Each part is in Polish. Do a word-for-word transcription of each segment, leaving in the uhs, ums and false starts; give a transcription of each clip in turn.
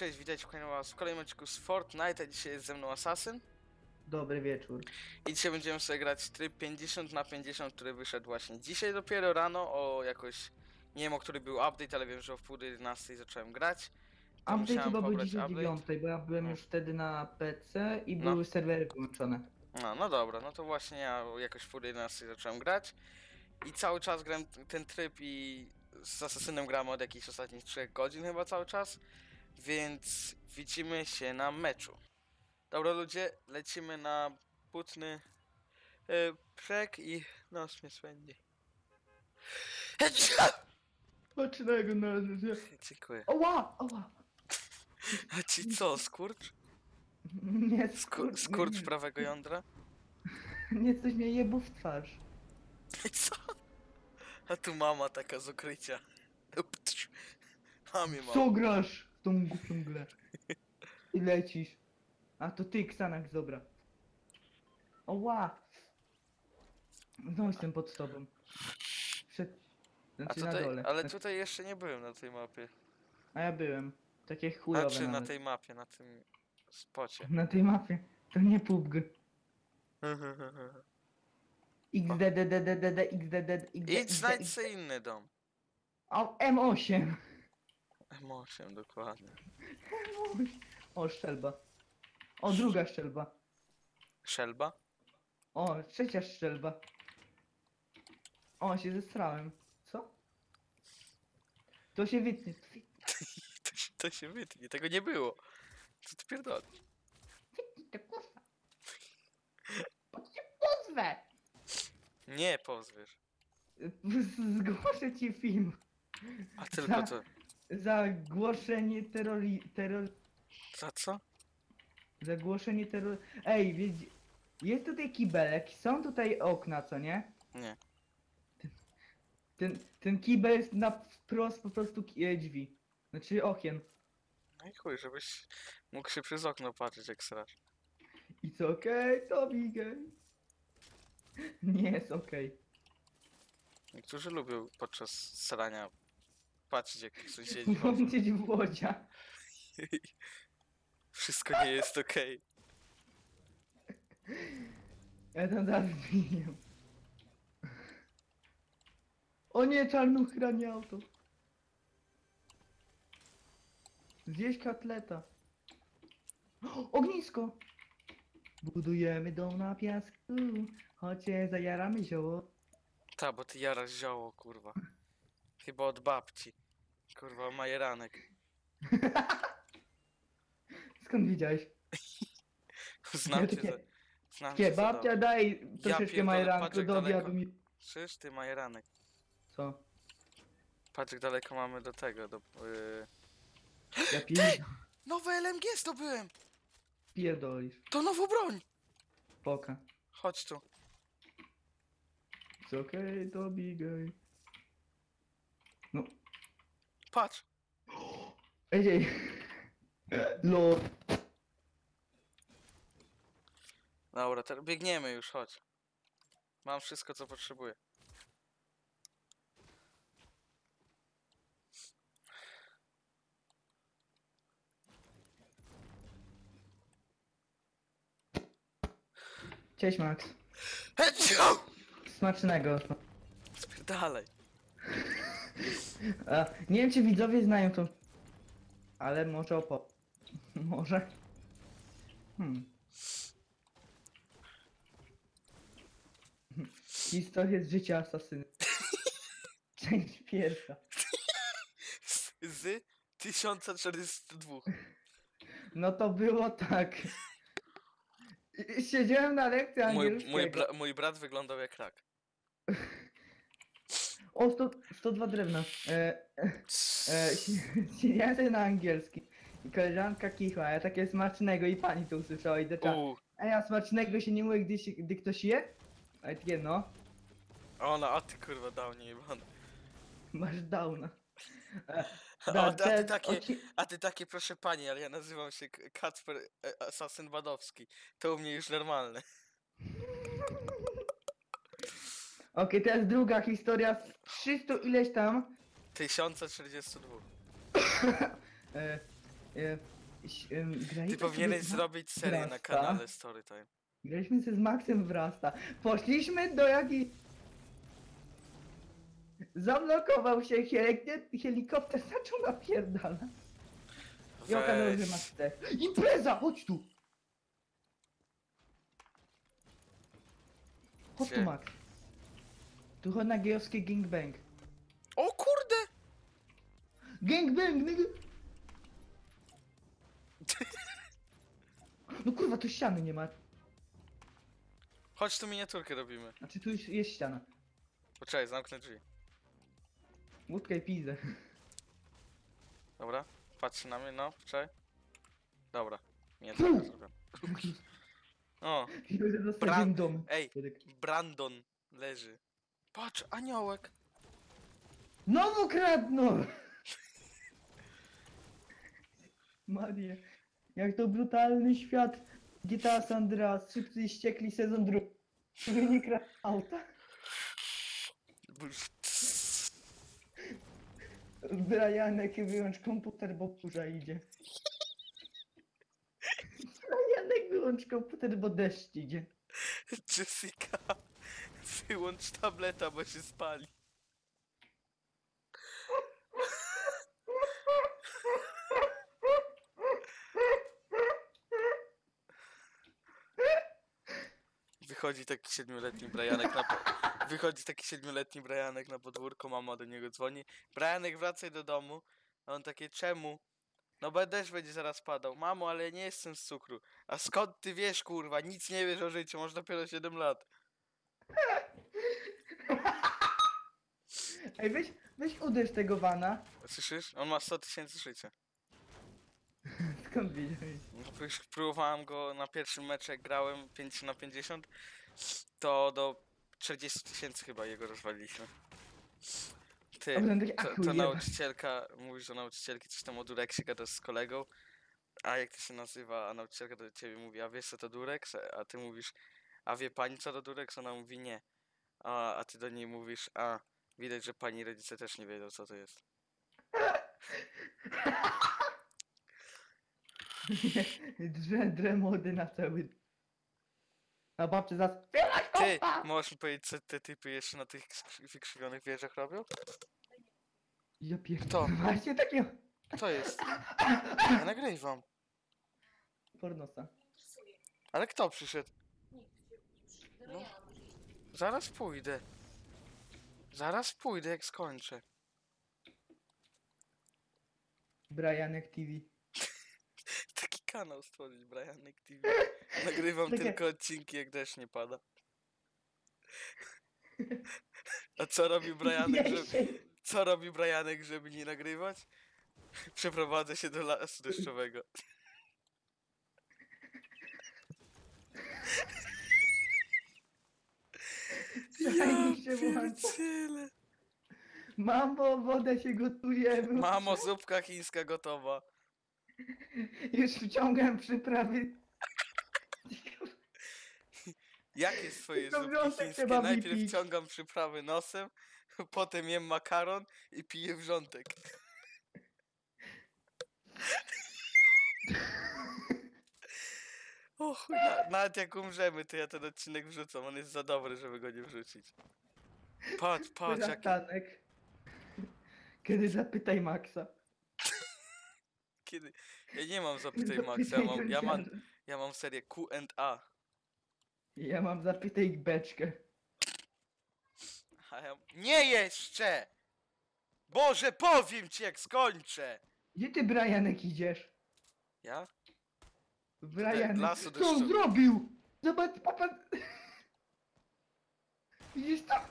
cześć, witajcie w kolejnym odcinku z Fortnite, a dzisiaj jest ze mną Assassin. Dobry wieczór. I dzisiaj będziemy sobie grać tryb pięćdziesiąt na pięćdziesiąt, który wyszedł właśnie dzisiaj dopiero rano, o jakoś... Nie wiem, o który był update, ale wiem, że o wpół do jedenastej zacząłem grać. To Update musiałem chyba był pobrać dziś o update. dziewiątej, bo ja byłem No. już wtedy na P C i No. były serwery wyłączone. No, no dobra, no to właśnie ja jakoś w wpół do jedenastej zacząłem grać. I cały czas gram ten tryb i z Assassinem gramy od jakichś ostatnich trzech godzin chyba cały czas. Więc widzimy się na meczu. Dobra ludzie, lecimy na butny yy, przek i nos mnie swędzi. Ocznego na Dziękuję. Oła! Oła! A ci co, skurcz? Nie, Skur skur... skurcz nie, prawego jądra? nie, coś mnie jebł w twarz. I co? A tu mama taka z ukrycia. Mamie Co mama. grasz w tą głupią grę? I lecisz. A to ty, Xanax, dobra. Oła! No jestem pod tobą. Przed... A Znaczy na tutaj, dole. ale Znaczy- tutaj jeszcze nie byłem na tej mapie. A ja byłem. Takie chujowe Znaczy na nawet. tej mapie, na tym spocie. Na tej mapie. To nie P U B G. XDDDDD, XDD, Idź znajdź sobie inny dom. O, M osiem. M osiem, dokładnie. O, szczelba. O, druga szczelba. Szelba? O, trzecia szczelba. O, się zestrałem. Co? To się wytnie. To się, to się wytnie, tego nie było. Co ty pierdolisz? Wytnij to, kurwa. Bo cię pozwę. Nie pozwiesz. Zgłoszę ci film. A tylko Za- to. Za głoszenie terrori... terror... Za co? Zagłoszenie terror... Ej, wiedz... Jest tutaj kibelek, są tutaj okna, co nie? Nie. Ten, ten kibel jest na wprost po prostu ki- e, drzwi. Znaczy okien. No i chuj, żebyś mógł się przez okno patrzeć jak srasz. It's okej, to bigej. Nie jest okej. Niektórzy lubią podczas srania patrzeć jak sąsiedzi chodzą. Włączyć Włodzia. Wszystko nie jest okej. Ja tam zaraz zbiję. O nie, czarnuchranie auto. Zjeść kotleta. O, ognisko! Budujemy dom na piasku, choć się zajaramy zioło. Ta, bo ty jarasz zioło, kurwa. Chyba od babci. Kurwa, majeranek. Skąd widziałeś? Znam Ja cię takie- za... Znam Nie, cię za babcia dobrze. daj troszeczkę pierdolę, majeranku patrz jak do daleko. obiadu mi. Słyszysz, ty majeranek. Co? Patrz jak daleko mamy do tego, do... Yy... Ja pier... Nowe L M G zdobyłem! pierdolisz. To nową broń! Poka. Chodź tu. It's okej, to bigej. No. Patrz. Ej, ej. Lol. Dobra, teraz biegniemy już, chodź. Mam wszystko co potrzebuję. Cześć Max. Hecio! Smacznego. Spierdalaj. A, nie wiem czy widzowie znają to. Ale może opo... Może. Hmm. Historia z życia asasyny. Część pierwsza. Z, z tysiąc czterysta dwa. No to było tak. Siedziałem na lekcji Mój, angielskiego. mój, bra mój brat wyglądał jak rak. O, sto, sto dwa drewna. E, e, siedziałem sobie na angielski. I koleżanka kichła, ja takie smacznego i pani to usłyszała i zaczęła. Uuu. A ja smacznego się nie mówi, gdy, się, gdy ktoś je? A ja takie no, Ona, a ty kurwa dał nie jebany. masz downa. E, A, da, a, ty te- takie, oci- a ty takie proszę pani, ale ja nazywam się K- Kacper e, Asasyn Badowski. To u mnie już normalne. Okej, teraz druga historia z trzystu ileś tam. tysiąc czterdzieści dwa. E, e, ś- ym, Ty graliśmy powinieneś sobie z Ma- zrobić serię na Rasta. kanale Storytime. Graliśmy sobie z Maxem w Rasta. Poszliśmy do jakiej... Zablokował się helik- helikopter, zaczął napierdalać. I okazało się, że Weź. Max też. Impreza, chodź tu! Chodź tu, Gdzie? Max. Tu chodź na gejowski gangbang. O kurde! Gangbang, nigga! No kurwa, tu ściany nie ma. Chodź tu miniaturkę robimy. Znaczy tu już jest ściana. Poczekaj, zamknę drzwi. Łódkę i pizdę. Dobra, patrz na mnie, no, poczekaj. Dobra, miniaturkę Fu! zrobię. O, Już Bran- zostawiłem dom. ej, Brandon leży. Patrz, aniołek. Znowu kradną! Maria, jak to brutalny świat G T A San Andreas, szybcy i ściekli sezon drugi. Nie kradł auta. Brianek, wyłącz komputer, bo burza idzie. Brianek, wyłącz komputer, bo deszcz idzie. Jessica, wyłącz tableta, bo się spali. Wychodzi taki siedmioletni Brianek na po... Wychodzi taki siedmioletni Brianek na podwórko, mama do niego dzwoni. Brianek, wracaj do domu. A on takie, czemu? No bo deszcz będzie zaraz padał. Mamo, ale ja nie jestem z cukru. A skąd ty wiesz, kurwa? Nic nie wiesz o życiu, masz dopiero siedem lat. Ej, weź, weź uderz tego wana. Słyszysz? On ma sto tysięcy życia. Skąd wiedziałeś? No, już próbowałem go na pierwszym meczu, jak grałem pięć na pięćdziesiąt, to do czterdziestu tysięcy chyba jego rozwaliliśmy. Ty, A potem taki, to, ach, to ujeba. nauczycielka, mówisz do nauczycielki coś tam o Dureksie, gadasz z kolegą, a jak to się nazywa, a nauczycielka do ciebie mówi, a wiesz co to Durex? A ty mówisz, a wie pani co to Durex? Ona mówi nie. A, a ty do niej mówisz, a widać, że pani rodzice też nie wiedzą co to jest. Drze, drze młody na cały... A babcia zas... Ty, możesz mi powiedzieć co te typy jeszcze na tych skrzy- wykrzywionych wieżach robią? Ja Kto? pierdolę. Właśnie takiego... Co jest? Ja nagrywam. Pornosa. Ale kto przyszedł? No. Zaraz pójdę. Zaraz pójdę jak skończę. Brianek T V. Taki kanał stworzyć, Brianek T V. Nagrywam Takie- tylko odcinki jak deszcz nie pada. A co robi Brianek, żeby, co robi Brianek, żeby nie nagrywać? Przeprowadzę się do lasu deszczowego. Fajnie się włącza. pierdzielę. Mamo, woda się gotuje. wyłącz- Mamo, zupka chińska gotowa. Już wciągam przyprawy. Jakie jest twoje Tylko zupki wrzątek chińskie? trzeba Najpierw wypić. wciągam przyprawy nosem, potem jem makaron i piję wrzątek. O chuj, na, nawet jak umrzemy, to ja ten odcinek wrzucam, on jest za dobry, żeby go nie wrzucić. Patrz, patrz, jaki... Ratanek. Kiedy zapytaj Maxa. Kiedy... Ja nie mam Zapytaj Maxa, ja mam, ja mam, ja mam serię Q and A. Ja mam zapytaj beczkę. A ja... Nie jeszcze! Boże, powiem ci jak skończę! Gdzie ty, Brianek, idziesz? Ja? Brianek, lasu co on deszczowy. zrobił? Zobacz, papa... Widzisz to?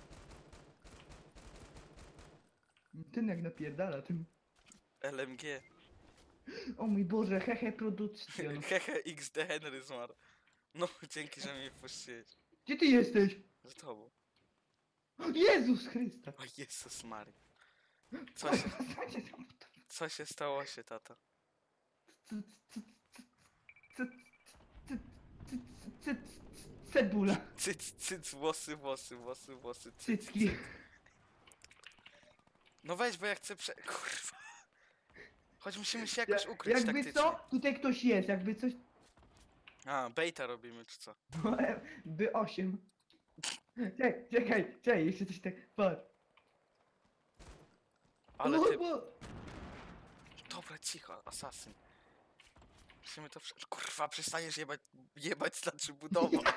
Ten jak napierdala tym. L M G. O mój Boże, hehe produkcjon. Hehe, X D Henry zmarł. No, dzięki, że mnie wpuściłeś. Gdzie ty jesteś? Z tobą. Jezus Chrysta. O Jezus Maria. Co się, Zostańcie tam. co się stało się, tata? C- c- c- c- c- c- c- Cebula. Cyc, cyc, włosy, włosy, włosy, włosy, cyc. Cycki. No weź, bo ja chcę prze... Kurwa. Chodź, musimy się jakoś Ja- ukryć Jakby taktycznie. co, tutaj ktoś jest, jakby coś... A, baita robimy, czy co? B osiem. Czekaj, czekaj, czekaj, jeszcze coś tak... Patrz. Ale O, ty... bo- Dobra, cicho, asasyn. Musimy to... prze- Kurwa, przestaniesz jebać... Jebać znaczy budować.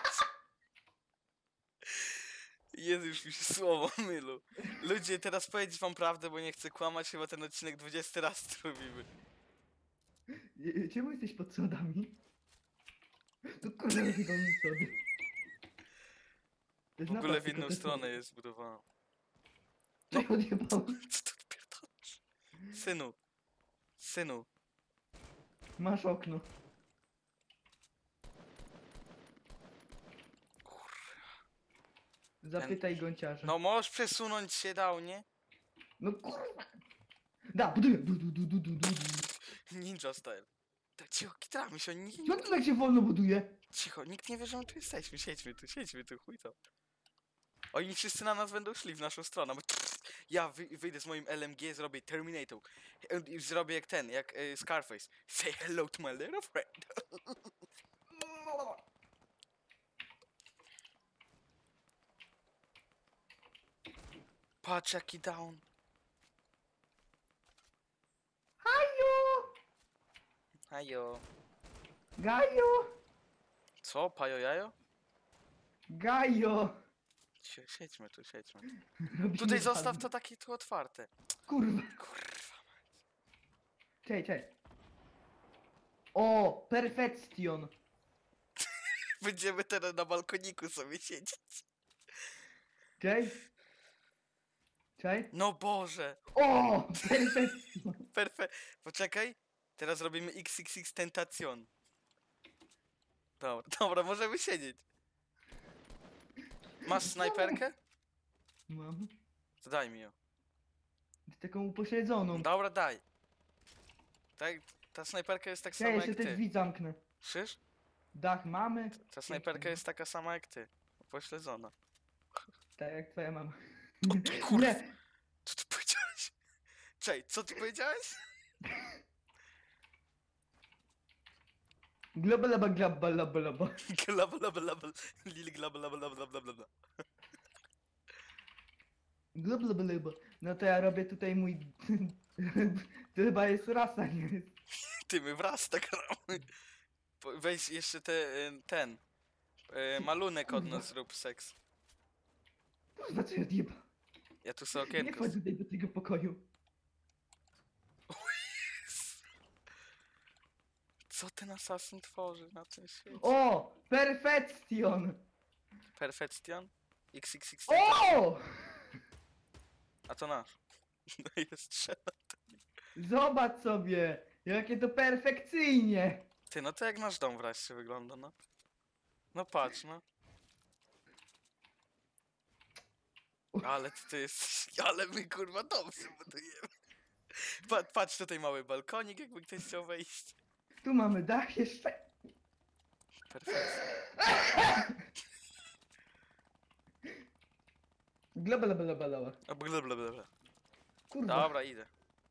Jezu, już mi się słowo mylu. Ludzie, teraz powiedzieć wam prawdę, bo nie chcę kłamać, chyba ten odcinek dwudziesty raz to robimy. Je- Czemu jesteś pod sodami? To kurwa rozjebał mi sody. To jest W ogóle napad, w tylko inną te stronę sody. jest zbudowana. Co odjebał? Co to pierdolisz? Synu. Synu. Masz okno. Zapytaj gąciarza. No możesz przesunąć się dał, nie? No kurwa! Da, buduję! Du, du, du, du, du, du, du. Ninja style. Tak cicho, kitramy się, nie, Co tu tak się wolno buduje? cicho, nikt nie wie, że my tu jesteśmy, siedźmy tu, siedźmy tu, chuj to. Oni wszyscy na nas będą szli w naszą stronę, bo ja wy, wyjdę z moim L M G, zrobię Terminator. I zrobię jak ten, jak y, Scarface. Say hello to my little friend. Patrz jaki down. Haju! Hajo. Gaju! Co? Pajo jajo? Gajo! Sie- Siedźmy tu, siedźmy. Robi Tutaj mi zostaw ładnie. to takie tu otwarte. Kurwa! Kurwa. Czekaj, czekaj. O! Perfektion! Będziemy teraz na balkoniku sobie siedzieć. Czekaj. Czekaj. No Boże. O! Perfektion! Perfekt. Poczekaj. Teraz robimy X X X Tentation. Dobra, dobra, możemy siedzieć. Masz snajperkę? Mam. To daj mi ją. Taką upośledzoną. Dobra, daj. Tak, ta snajperka jest tak Czekaj, sama jeszcze jak te ty. drzwi zamknę. Słyszysz? Dach mamy. Ta snajperka jest taka sama jak ty. Pośledzona. Tak jak twoja mama. kurwa. Nie! Co ty powiedziałeś? Czej, co ty powiedziałeś? Glaba laba glaba laba laba. Glaba laba laba. Lili glaba laba laba laba laba laba. Glaba laba laba. No to ja robię tutaj mój... To chyba jest rasa, nie? Ty, my wraz tak gramy. Po- Weź jeszcze te, y, ten. y, Malunek od nas zrób seks. Kurwa, co ja odjeba? Ja tu sobie Nie okienko. wchodź tutaj do tego pokoju. Co ten asasyn tworzy na tym świecie? O! Perfektion! Perfektion? X X X. O! A to nasz. No i jest strzela. Zobacz sobie! Jakie to perfekcyjnie! Ty, no to jak nasz dom wreszcie wygląda, no. No patrz, no. Ale ty, ty jesteś... Ale my kurwa dom sobie budujemy. Pa, patrz tutaj mały balkonik, jakby ktoś chciał wejść. Tu mamy dach jeszcze. Perfekcja. Glaba laba laba laba. A bla bla bla bla. Kurwa. Dobra, idę.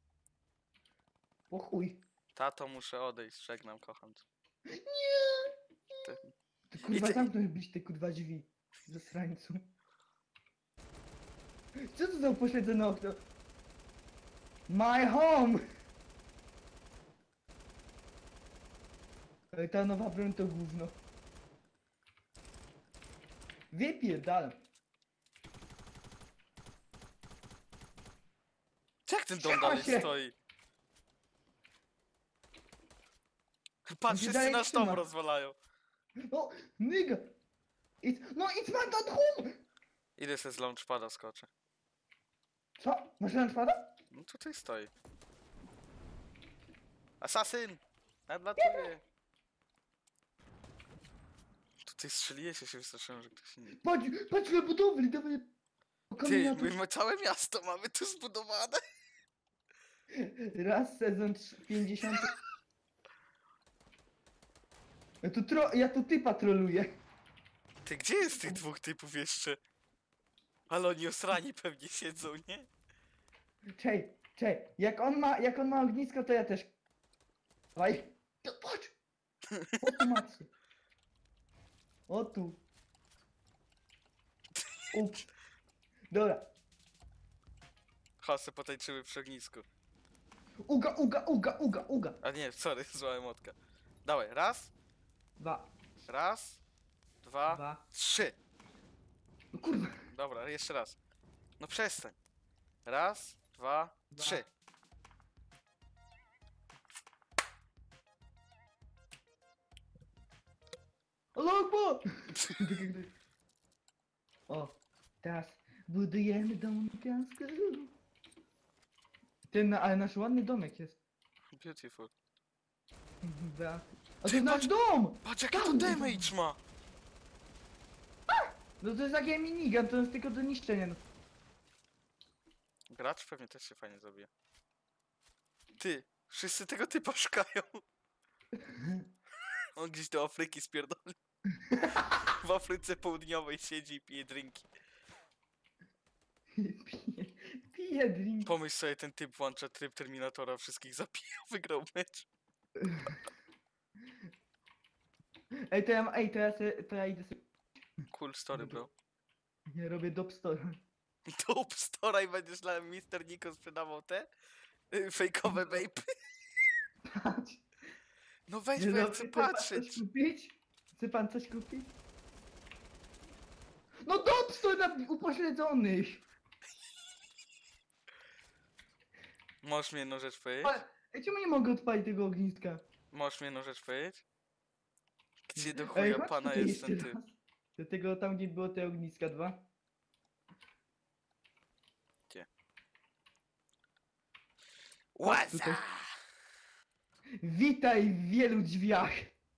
O chuj. Tato, muszę odejść, żegnam, kocham cię. Nie! Ty. Ty kurwa ty- zamknąć byś te kurwa drzwi. Zasrańcu. Co to za upośledzone okno? My home! Ej, ta nowa broń to gówno. Wypierdal. Jak ten dom Trzyma dalej się! stoi? On Patrz, się wszyscy dalej nasz dom trzyma. rozwalają. No, nigga! It's, no, it's my dad home! Idę se z launchpada skoczę. Co? Masz launchpada? No tutaj stoi. Asasyn! Nadlatuję! Tutaj strzeliłeś, ja się wystraszyłem, że ktoś inny. Patrz, patrz na budowli, dawaj. Ty, my, my całe miasto mamy tu zbudowane. Raz sezon pięćdziesiąty. Ja tu tro... ja tu typa troluję. Ty, gdzie jest tych dwóch typów jeszcze? Ale oni osrani pewnie siedzą, nie? Czej, Czekaj, jak on ma, jak on ma ognisko, to ja też. Dawaj. To patrz! O tu macie. O tu. Ups. Dobra. Chodź, potańczymy przy ognisku. Uga, uga, uga, uga, uga. A nie, sorry, zła emotka. Dawaj, raz, Dwa. raz, dwa, Dwa. trzy. No kurwa. Dobra, jeszcze raz. No przestań. Raz, dwa, Dwa. trzy. Alokbo! O, teraz budujemy dom na piasku. Ten, ale nasz ładny domek jest. Beautiful. Da. A to Ty, jest nasz patrz! dom! Patrz jaki to Tam, damage ma! No to jest taki minigun, to jest tylko do niszczenia. No. Gracz pewnie też się fajnie zabije. Ty, wszyscy tego typa szukają. On gdzieś do Afryki spierdolił. W Afryce Południowej siedzi i pije drinki. Pije, pije drink. Pomyśl sobie, ten typ włącza tryb Terminatora, wszystkich zabijał, wygrał mecz. Ej, to ja, ej, to ja, se, to ja idę sobie. Cool story, bro. Ja robię dopstore. Dope story i będziesz dla mister Niko sprzedawał te y, fejkowe vapy. Patrz. No weź, Dzień bo ja dobry, chcę chce pan patrzeć. coś kupić? Chce pan coś kupić? No dopstore na upośledzonych! Możesz mi jedną rzecz powiedzieć? Ale, ej, czemu nie mogę odpalić tego ogniska? Możesz mi jedną rzecz powiedzieć? Gdzie do Ej, chuja chodź pana tutaj jest ten jeszcze typ? raz. Do tego tam, gdzie było te ogniska dwa. Łaza! tutaj. Witaj w wielu drzwiach!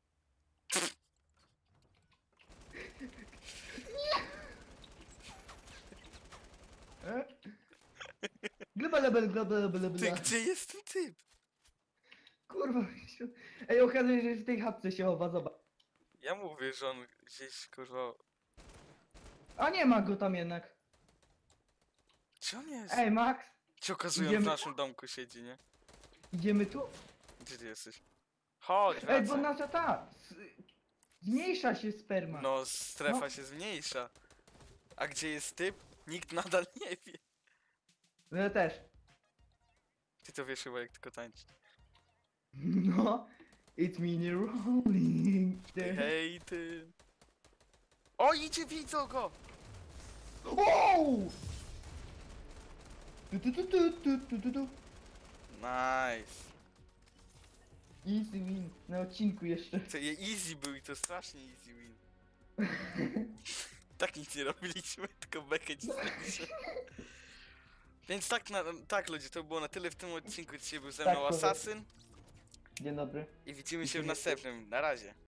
Nie! Glabalabel, glabalabel, Ty, gdzie jest ten typ? Kurwa, się- ej, okazuje się, że w tej chatce się chowa, zobacz. Ja mówię, że on gdzieś, kurwa... A nie ma go tam jednak. Gdzie on jest? Ej, Max, Ci okazują, w idziemy- naszym domku siedzi, nie? idziemy tu? Gdzie ty jesteś? Chodź, Ej, bo wracaj. nasza ta... s- Zmniejsza się sperma. No, strefa No. się zmniejsza. A gdzie jest typ? Nikt nadal nie wie. No ja też. Ty to wiesz chyba, jak tylko tańczyć. No. It's me rolling. Ty, hej, ty. O, idzie, widzą go! Wow! Tu, tu, tu, tu, tu, tu, tu, tu. Nice. Easy win. Na odcinku jeszcze. To je easy był i to strasznie easy win. Tak nic nie robiliśmy, tylko bekę cisnęliśmy. Więc tak, na, tak ludzie, to było na tyle w tym odcinku. Dzisiaj był ze Tak, mną powiedz. Asasyn Dzień dobry. i widzimy się w Dziękuję. następnym. Na razie.